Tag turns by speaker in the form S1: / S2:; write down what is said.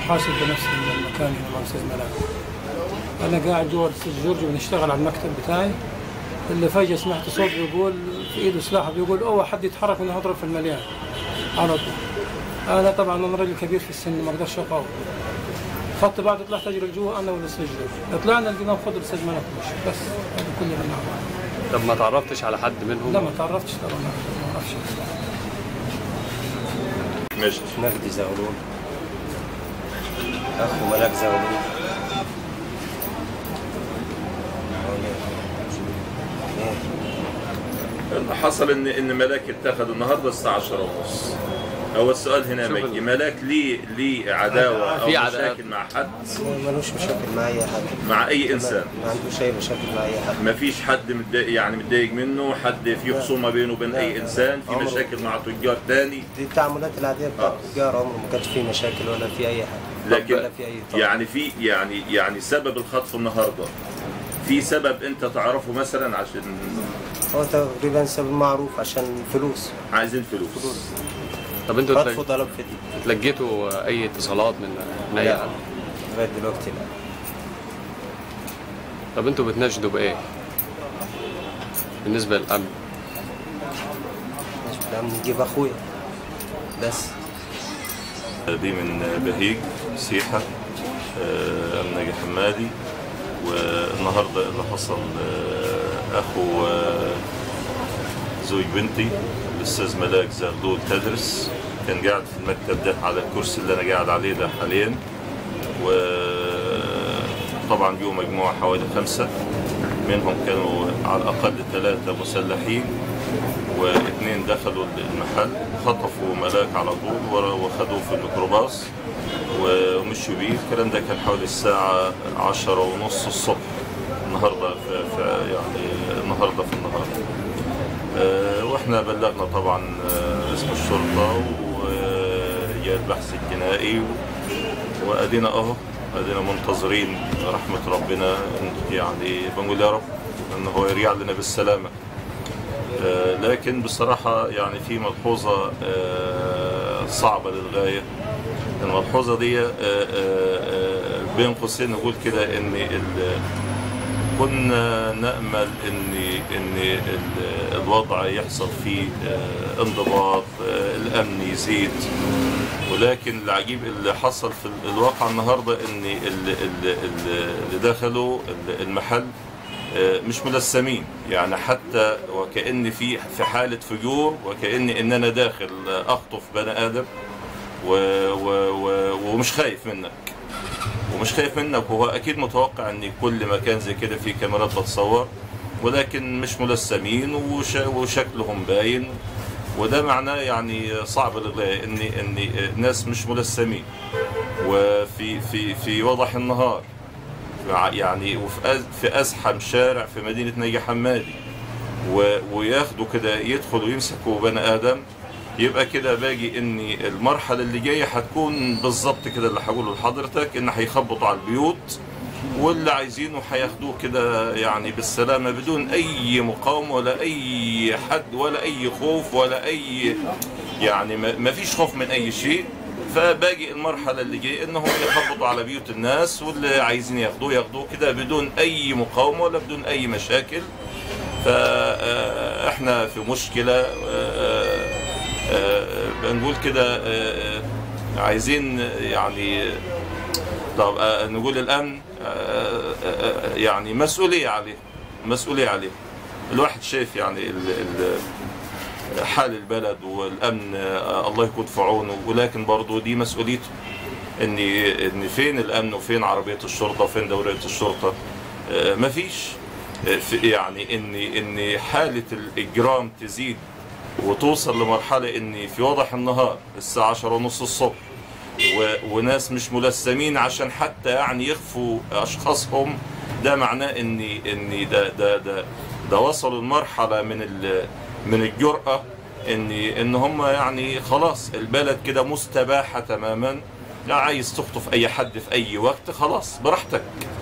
S1: محاسب بنفس المكان هنا مع الاستاذ ملاك. انا قاعد جوا الاستاذ جورج بنشتغل على المكتب بتاعي، اللي فجأة سمعت صوت بيقول في ايده سلاح بيقول اوعى حد يتحرك وانا هضرب في المليان على طول. انا طبعا انا راجل كبير في السن ما اقدرش اقاوم. خدت بعد طلعت اجري لجوا انا والاستاذ جورج، طلعنا لقيناه بفضل الاستاذ ملاك بس هذا كل اللي نعرفه.
S2: طب ما تعرفتش على حد منهم؟
S1: لا ما تعرفتش طبعا ما اعرفش.
S3: مجدي زغلول اخو ملاك زغلول.
S4: اللي حصل ان ملاك اتخذ النهارده الساعه 10:30. هو السؤال هنا مجدي، ملاك ليه عداوه او مشاكل مع حد؟
S3: ملوش مشاكل مع اي حد،
S4: مع اي انسان
S3: ما عندوش اي مشاكل مع اي حد.
S4: ما فيش حد متضايق منه، حد في خصومه بينه وبين اي انسان، في مشاكل مع تجار تاني؟
S3: دي التعاملات العاديه بتاعت التجار، عمره ما كانش في مشاكل ولا في اي حاجه.
S4: لكن
S3: ولا في اي طبع.
S4: يعني سبب الخطف النهارده في سبب انت تعرفه مثلا؟ عشان
S3: هو تقريبا سبب معروف، عشان فلوس،
S4: عايزين فلوس.
S2: طب انتوا
S3: خطفوا طلب فدية.
S2: اتلقيتوا اي اتصالات من اي حد؟
S3: لغايه دلوقتي لا.
S2: طب انتوا بتناشدوا بايه بالنسبه للامن؟
S3: الامن نجيب اخويا بس.
S5: دي من بهيج سيحه امن ناجي حمادي. والنهارده اللي حصل اخو زوج بنتي الاستاذ ملاك زغلول تدرس كان قاعد في المكتب ده على الكرسي اللي انا قاعد عليه ده حاليا، وطبعا جوا مجموعه حوالي 5 منهم كانوا على الاقل 3 مسلحين و2 دخلوا المحل خطفوا ملاك على طول وخدوه في الميكروباص ومشوا بيه. الكلام ده كان حوالي الساعه 10:30 الصبح النهارده النهارده في النهار. واحنا بلغنا طبعا اسم الشرطه وجاء البحث الجنائي وادينا ادينا منتظرين رحمه ربنا، يعني بنقول يا رب ان هو يرجع لنا بالسلامه. لكن بصراحه يعني في ملحوظه صعبه للغايه. الملحوظه دي بين قوسين نقول كده ان كنا نأمل ان الوضع يحصل فيه انضباط، الامن يزيد، ولكن العجيب اللي حصل في الواقع النهارده ان اللي دخلوا المحل مش ملثمين، يعني حتى وكأن في حالة فجور، وكأن انا داخل اخطف بني ادم ومش خايف منك وهو اكيد متوقع ان كل مكان زي كده في كاميرات بتصور، ولكن مش ملثمين وشكلهم باين، وده معناه يعني صعب للغايه ان ناس مش ملثمين في وضح النهار، يعني في ازحم شارع في مدينه ناجي حمادي، وياخدوا كده يدخلوا يمسكوا بني ادم. يبقى كده باجي ان المرحله اللي جايه هتكون بالظبط كده اللي هقوله لحضرتك، ان هيخبطوا على البيوت واللي عايزينه هياخدوه كده يعني بالسلامه بدون اي مقاومه ولا اي حد ولا اي خوف ولا اي يعني ما فيش خوف من اي شيء. فباقي المرحله اللي جايه انهم يخبطوا على بيوت الناس واللي عايزين ياخدوه كده بدون اي مقاومه ولا بدون اي مشاكل. فاحنا في مشكله بنقول كده عايزين يعني طب نقول الامن يعني مسؤوليه عليه. الواحد شايف يعني حال البلد والامن الله يكون في عونه، ولكن برضه دي مسؤوليته ان فين الامن وفين عربيه الشرطه وفين دوريه الشرطه. مفيش يعني ان حاله الاجرام تزيد وتوصل لمرحله ان في وضح النهار الساعه 10:30 الصبح وناس مش ملثمين عشان حتى يعني يخفوا اشخاصهم. ده معناه ان ده وصلوا لمرحله من الجرأة ان هم يعني خلاص البلد كده مستباحه تماما، لا عايز تخطف اي حد في اي وقت خلاص براحتك.